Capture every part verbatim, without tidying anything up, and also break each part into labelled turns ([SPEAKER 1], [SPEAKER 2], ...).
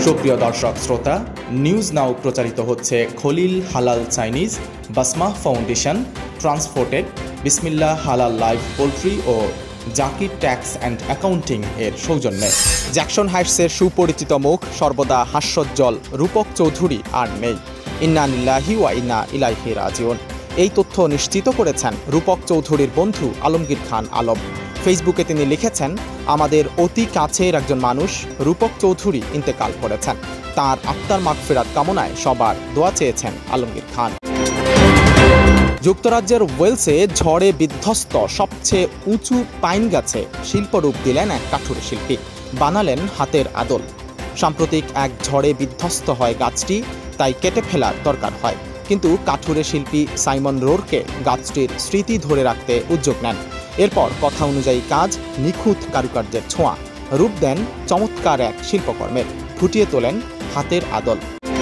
[SPEAKER 1] সুপ্রিয় দর্শক শ্রোতা, নিউজ নাও প্রচারিত হচ্ছে খলিল হালাল Chinese, বাসমা foundation, transported, Bismillah Halal live poultry ও জাকির ট্যাক্স অ্যান্ড অ্যাকাউন্টিং এর সৌজন্যে। জ্যাকসন হাইটসের সুপরিচিত মুখ, সর্বদা হাস্যোজ্জ্বল রূপক চৌধুরী আর নেই। ইন্না লিল্লাহি ওয়া ইন্না ইলাইহি রাজিউন। এই তথ্য নিশ্চিত করেছেন রূপক চৌধুরীর বন্ধু আলমগীর খান আলম। ফেসবুকে তিনি লিখেছেন, আমাদের অতি কাছের একজন মানুষ রূপক চৌধুরী ইন্তেকাল করেছেন। তার আত্মার মাগফিরাত কামনায় সবার দোয়া চেয়েছেন আলমগীর খান। যুক্তরাজ্যের ওয়েলসে ঝড়ে বিধ্বস্ত সবচেয়ে উঁচু পাইন গাছে শিল্পরূপ দিলেন এক কাঠুরে শিল্পী, বানালেন হাতের আদল। সাম্প্রতিক এক ঝড়ে বিধ্বস্ত হয় গাছটি, তাই কেটে ফেলার দরকার হয়, কিন্তু কাঠুরে শিল্পী সাইমন রোরকে গাছটির স্মৃতি ধরে রাখতে উদ্যোগ নেন। এরপর কথা অনুযায়ী কাজ, নিখুঁত কারুকার্যের ছোঁয়া, রূপ দেন চমৎকার এক শিল্পকর্মের, ফুটিয়ে তোলেন হাতের আদল।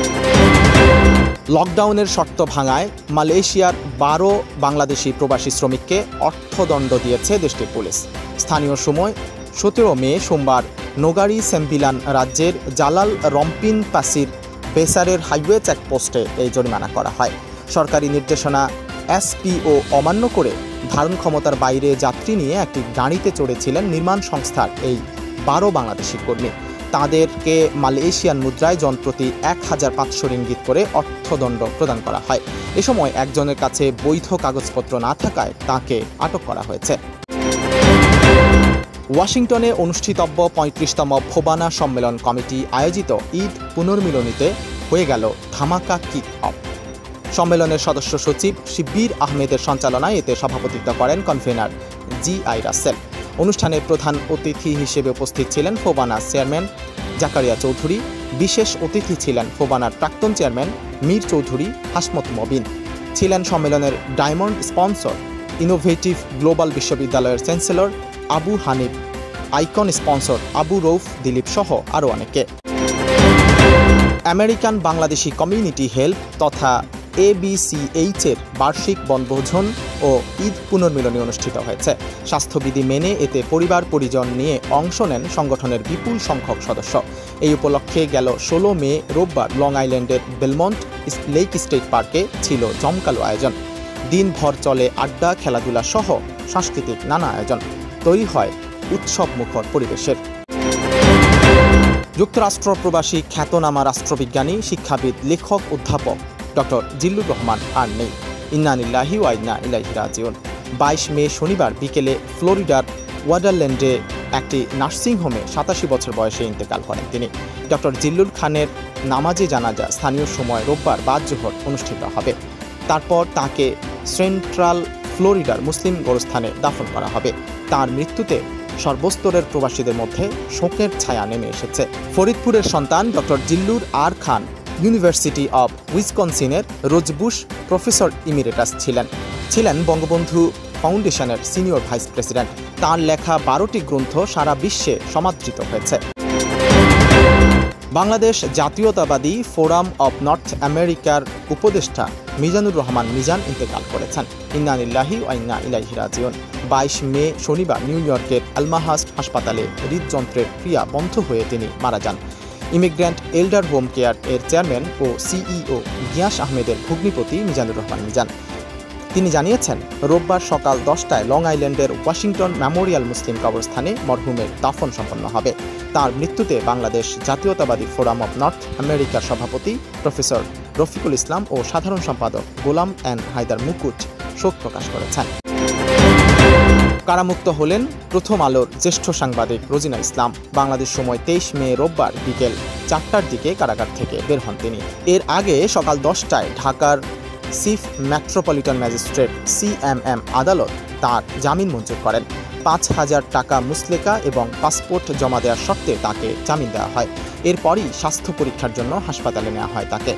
[SPEAKER 1] লকডাউনের শর্ত ভাঙায় মালয়েশিয়ার বারো বাংলাদেশি প্রবাসী শ্রমিককে অর্থদণ্ড দিয়েছে দেশটির পুলিশ। স্থানীয় সময় সতেরো মে সোমবার নোগারি সেম্বিলান রাজ্যের জালাল রম্পিন পাসির বেসারের হাইওয়ে চেকপোস্টে এই জরিমানা করা হয়। সরকারি নির্দেশনা এসপিও অমান্য করে ধারণ ক্ষমতার বাইরে যাত্রী নিয়ে একটি গাড়িতে চড়েছিলেন নির্মাণ সংস্থার এই বারো বাংলাদেশি কর্মী। তাদেরকে মালয়েশিয়ান মুদ্রায় জনপ্রতি এক হাজার পাঁচশো রিঙ্গিত করে অর্থদণ্ড প্রদান করা হয়। এ সময় একজনের কাছে বৈধ কাগজপত্র না থাকায় তাকে আটক করা হয়েছে। ওয়াশিংটনে অনুষ্ঠিতব্য পঁয়ত্রিশতম ফোবানা সম্মেলন কমিটি আয়োজিত ঈদ পুনর্মিলনীতে হয়ে গেল ধামাকা কিক অফ। সম্মেলনের সদস্য সচিব শিব্বির আহমেদের সঞ্চালনায় এতে সভাপতিত্ব করেন কনভেনার জি আই রাসেল। অনুষ্ঠানে প্রধান অতিথি হিসেবে উপস্থিত ছিলেন ফোবানার চেয়ারম্যান জাকারিয়া চৌধুরী। বিশেষ অতিথি ছিলেন ফোবানার প্রাক্তন চেয়ারম্যান মীর চৌধুরী হাসমত মবিন। ছিলেন সম্মেলনের ডায়মন্ড স্পন্সর ইনোভেটিভ গ্লোবাল বিশ্ববিদ্যালয়ের chancellor Abu Hanif, icon sponsor Abu Rouf Dilip সহ আরও অনেকে। আমেরিকান বাংলাদেশি কমিউনিটি হেল্প তথা এ বি সি এইচ এর বার্ষিক বনভোজন ও ঈদ পুনর্মিলনী অনুষ্ঠিত হয়েছে। স্বাস্থ্যবিধি মেনে এতে পরিবার পরিজন নিয়ে অংশ নেন সংগঠনের বিপুল সংখ্যক সদস্য। এই উপলক্ষে গেল ষোলো মে রোববার লং আইল্যান্ডের বেলমন্ট লেক স্টেট পার্কে ছিল জমকালো আয়োজন। দিনভর চলে আড্ডা, খেলাধুলা সহ সাংস্কৃতিক নানা আয়োজন। তৈরি হয় উৎসব মুখর পরিবেশের। যুক্তরাষ্ট্র প্রবাসী খ্যাতনামা রাষ্ট্রবিজ্ঞানী, শিক্ষাবিদ, লেখক, অধ্যাপক ডক্টর জিল্লুর রহমান আর নেই। ইন্না লিল্লাহি ওয়া ইন্না ইলাইহি রাজিউন। বাইশ মে শনিবার বিকেলে ফ্লোরিডার ওয়াডারল্যান্ডে একটি নার্সিংহোমে সাতাশি বছর বয়সে ইন্তেকাল করেন তিনি। ডক্টর জিল্লুর খানের নামাজে জানাজা স্থানীয় সময় রোববার বাদ জোহর অনুষ্ঠিত হবে। তারপর তাকে সেন্ট্রাল ফ্লোরিডার মুসলিম গোরস্থানে দাফন করা হবে। তার মৃত্যুতে সর্বস্তরের প্রবাসীদের মধ্যে শোকের ছায়া নেমে এসেছে। ফরিদপুরের সন্তান doctor Zillur R Khan university of উইসকনসিনের রোজবুশ প্রফেসর ইমিরেটাস ছিলেন। ছিলেন বঙ্গবন্ধু ফাউন্ডেশনের সিনিয়র ভাইস প্রেসিডেন্ট। তাঁর লেখা বারোটি গ্রন্থ সারা বিশ্বে সমাদৃত হয়েছে। বাংলাদেশ জাতীয়তাবাদী ফোরাম অব নর্থ আমেরিকার উপদেষ্টা মিজানুর রহমান মিজান ইন্তেকাল করেছেন। ইন্না লিল্লাহি ওয়া ইন্না ইলাইহি রাজিউন। বাইশ মে শনিবার নিউ ইয়র্কের আলমাহাস্ট হাসপাতালে হৃদযন্ত্রের ক্রিয়া বন্ধ হয়ে তিনি মারা যান। ইমিগ্র্যান্ট এল্ডার হোম কেয়ার এর চেয়ারম্যান ও সিইও গিয়াস আহমেদের ভগ্নিপতি মিজানুর রহমান মিজান। তিনি জানিয়েছেন, রোববার সকাল দশটায় লং আইল্যান্ডের ওয়াশিংটন মেমোরিয়াল মুসলিম কবরস্থানে মরহুমের দাফন সম্পন্ন হবে। তার মৃত্যুতে বাংলাদেশ জাতীয়তাবাদী ফোরাম অব নর্থ আমেরিকার সভাপতি প্রফেসর রফিকুল ইসলাম ও সাধারণ সম্পাদক গোলাম এন হায়দার মুকুট শোক প্রকাশ করেছেন। কারামুক্ত হলেন প্রথম আলোর জ্যেষ্ঠ সাংবাদিক রোজিনা ইসলাম। বাংলাদেশ সময় তেইশ মে রোববার বিকেল চারটার দিকে কারাগার থেকে বের হন তিনি। এর আগে সকাল দশটায় ঢাকার chief metropolitan magistrate C M M আদালত তার জামিন মঞ্জুর করেন। পাঁচ হাজার টাকা মুসলেকা এবং পাসপোর্ট জমা দেওয়ার শর্তে তাকে জামিন দেওয়া হয়। এরপরই স্বাস্থ্য পরীক্ষার জন্য হাসপাতালে নেওয়া হয় তাকে।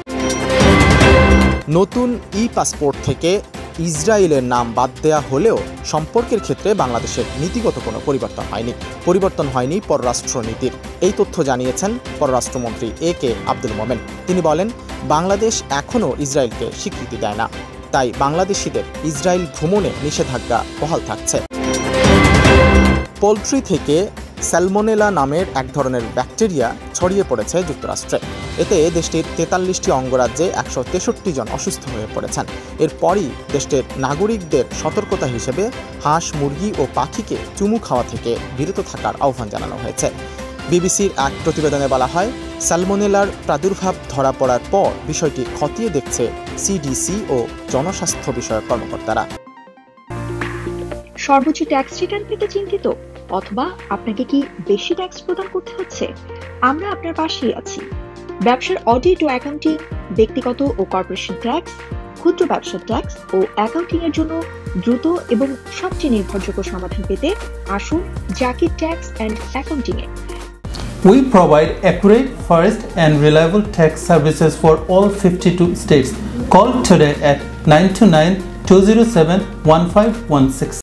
[SPEAKER 1] নতুন ই পাসপোর্ট থেকে ইসরায়েলের নাম বাদ দেওয়া হলেও সম্পর্কের ক্ষেত্রে বাংলাদেশের নীতিগত কোনো পরিবর্তন হয়নি। পরিবর্তন হয়নি পররাষ্ট্র নীতির। এই তথ্য জানিয়েছেন পররাষ্ট্রমন্ত্রী এ কে আব্দুল মোমেন। তিনি বলেন, বাংলাদেশ এখনও ইসরায়েলকে স্বীকৃতি দেয় না, তাই বাংলাদেশিদের ইসরায়েল ভ্রমণে নিষেধাজ্ঞা বহাল থাকছে। পোলট্রি থেকে স্যালমোনেলা নামের এক ধরনের ব্যাকটেরিয়া ছড়িয়ে পড়েছে যুক্তরাষ্ট্রে। এতে দেশটির তেতাল্লিশটি অঙ্গরাজ্যে একশো তেষট্টি জন অসুস্থ হয়ে পড়েছেন। এরপরই দেশটির নাগরিকদের সতর্কতা হিসেবে হাঁস, মুরগি ও পাখিকে চুমু খাওয়া থেকে বিরত থাকার আহ্বান জানানো হয়েছে। বিবিসির এক প্রতিবেদনে বলা হয়, স্যালমোনেলার প্রাদুর্ভাব ধরা পড়ার পর বিষয়টি খতিয়ে দেখছে সিডিসি ও জনস্বাস্থ্য বিষয়ক কর্মকর্তারা।
[SPEAKER 2] সর্বোচ্চ ট্যাক্স রিটার্ন পেতে চিন্তিত, অথবা আপনাকে কি বেশি ট্যাক্স প্রদান করতে হচ্ছে? আমরা আপনার পাশেই আছি। ব্যবসার অডিট ও অ্যাকাউন্টিং, ব্যক্তিগত ও কর্পোরেশন ট্যাক্স, ক্ষুদ্র ব্যবসার ট্যাক্স ও অ্যাকাউন্টিং এর জন্য দ্রুত এবং সবচেয়ে নির্ভরযোগ্য সমাধান পেতে আসুন জাকির ট্যাক্স অ্যান্ড অ্যাকাউন্টিং এ।
[SPEAKER 3] We provide accurate, fast and reliable tax services for all fifty-two states. Call today at nine two nine, two zero seven, one five one six.